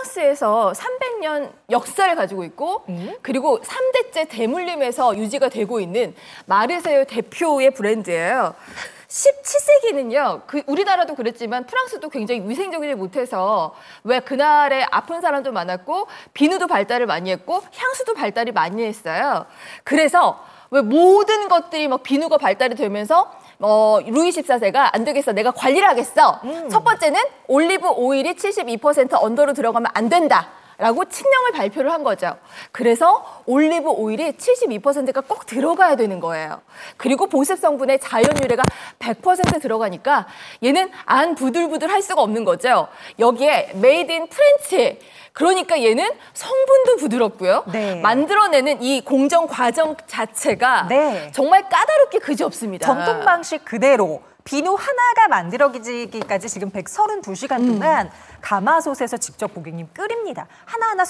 프랑스에서 300년 역사를 가지고 있고 그리고 3대째 대물림에서 유지가 되고 있는 마르세유 대표의 브랜드예요. 17세기는요, 우리나라도 그랬지만 프랑스도 굉장히 위생적이지 못해서 왜 그날에 아픈 사람도 많았고 비누도 발달을 많이 했고 향수도 발달이 많이 했어요. 그래서 왜 모든 것들이 막 비누가 발달이 되면서 루이 14세가 안 되겠어, 내가 관리를 하겠어. 첫 번째는 올리브 오일이 72% 언더로 들어가면 안 된다. 라고 칙령을 발표를 한 거죠. 그래서 올리브 오일이 72%가 꼭 들어가야 되는 거예요. 그리고 보습 성분의 자연유래가 100% 들어가니까 얘는 안 부들부들 할 수가 없는 거죠. 여기에 메이드 인 프렌치. 그러니까 얘는 성분도 부드럽고요. 네. 만들어내는 이 공정 과정 자체가 네. 정말 까다롭게 그지없습니다. 전통 방식 그대로 비누 하나가 만들어지기까지 지금 132시간 동안 가마솥에서 직접 고객님 끓입니다. 하나하나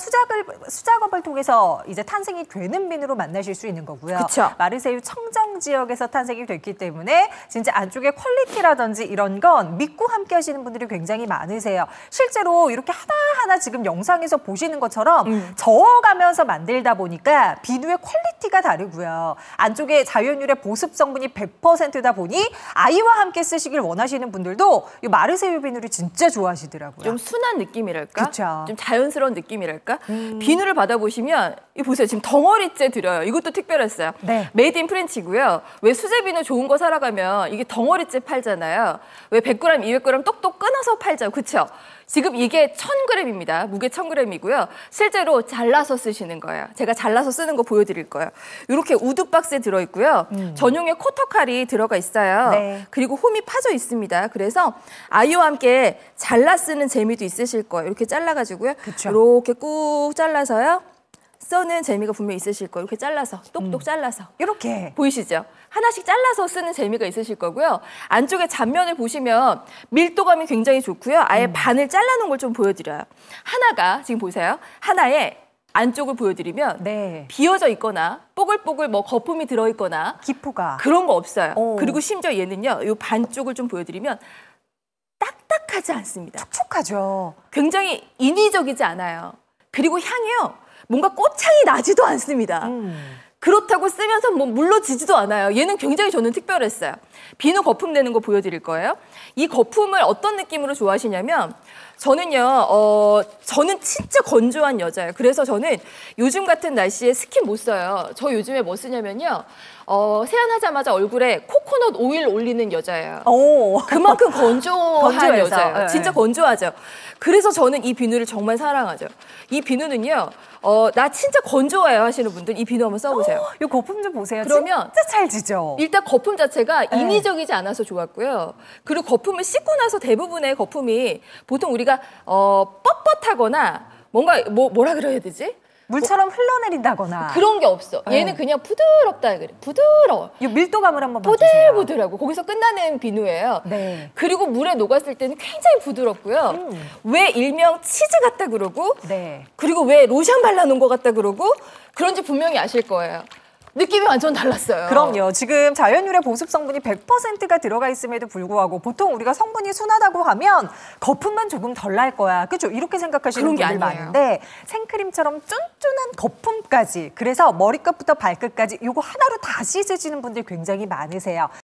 수작업을 통해서 이제 탄생이 되는 비누로 만나실 수 있는 거고요. 그쵸. 마르세유 청정 지역에서 탄생이 됐기 때문에 진짜 안쪽의 퀄리티라든지 이런 건 믿고 함께 하시는 분들이 굉장히 많으세요. 실제로 이렇게 하나하나 지금 영상에서 보시는 것처럼 저어가면서 만들다 보니까 비누의 퀄리티가 다르고요. 안쪽에 자연유래 보습 성분이 100%다 보니 아이와 함께 쓰시길 원하시는 분들도 이 마르세유 비누를 진짜 좋아하시더라고요. 좀 순한 느낌이랄까? 그쵸. 좀 자연스러운 느낌이랄까? 비누를 받아보시면 이 보세요. 지금 덩어리째 들어요. 이것도 특별했어요. 네. 메이드 인 프렌치고요. 왜 수제 비누 좋은 거 살아가면 이게 덩어리째 팔잖아요. 왜 100g, 200g 똑똑 끊어서 팔죠. 그렇죠? 지금 이게 1000g입니다. 무게 1000g이고요. 실제로 잘라서 쓰시는 거예요. 제가 잘라서 쓰는 거 보여드릴 거예요. 이렇게 우드 박스에 들어있고요. 전용의 코터칼이 들어가 있어요. 네. 그리고 홈이 파져 있습니다. 그래서 아이와 함께 잘라 쓰는 재미도 있으실 거예요. 이렇게 잘라가지고요. 그쵸. 이렇게 꾹 잘라서요. 써는 재미가 분명히 있으실 거예요. 이렇게 잘라서, 똑똑 잘라서. 이렇게. 보이시죠? 하나씩 잘라서 쓰는 재미가 있으실 거고요. 안쪽에 잔면을 보시면 밀도감이 굉장히 좋고요. 아예 반을 잘라놓은 걸 좀 보여드려요. 하나가, 지금 보세요. 하나에 안쪽을 보여드리면 네. 비어져 있거나 뽀글뽀글 뭐 거품이 들어있거나 기포가. 그런 거 없어요. 오. 그리고 심지어 얘는요. 이 반쪽을 좀 보여드리면 딱딱하지 않습니다. 촉촉하죠. 굉장히 인위적이지 않아요. 그리고 향이요. 뭔가 꽃향이 나지도 않습니다. 그렇다고 쓰면서 뭐 물러지지도 않아요. 얘는 굉장히 저는 특별했어요. 비누 거품 내는 거 보여드릴 거예요. 이 거품을 어떤 느낌으로 좋아하시냐면 저는요. 저는 진짜 건조한 여자예요. 그래서 저는 요즘 같은 날씨에 스킨 못 써요. 저 요즘에 뭐 쓰냐면요. 세안하자마자 얼굴에 코코넛 오일 올리는 여자예요. 오. 그만큼 건조한 건조해서. 여자예요. 네. 진짜 건조하죠. 그래서 저는 이 비누를 정말 사랑하죠. 이 비누는요. 나 진짜 건조해요 하시는 분들 이 비누 한번 써보세요. 이 거품 좀 보세요. 그러면 진짜 잘 지죠? 일단 거품 자체가 인위적이지 않아서 좋았고요. 그리고 거품을 씻고 나서 대부분의 거품이 보통 우리가 뻣뻣하거나 뭔가 뭐라 그래야 되지? 물처럼 흘러내린다거나. 그런 게 없어. 얘는 그냥 부드럽다 그래. 부드러워. 이 밀도감을 한번 봐주세요. 부들부들하고 거기서 끝나는 비누예요. 네. 그리고 물에 녹았을 때는 굉장히 부드럽고요. 왜 일명 치즈 같다 그러고 네. 그리고 왜 로션 발라놓은 것 같다 그러고 그런지 분명히 아실 거예요. 느낌이 완전 달랐어요. 그럼요. 지금 자연유래 보습 성분이 100%가 들어가 있음에도 불구하고 보통 우리가 성분이 순하다고 하면 거품만 조금 덜 날 거야. 그렇죠? 이렇게 생각하시는 그런 게 분들 아니에요. 많은데 생크림처럼 쫀쫀한 거품까지 그래서 머리끝부터 발끝까지 이거 하나로 다 씻으시는 분들 굉장히 많으세요.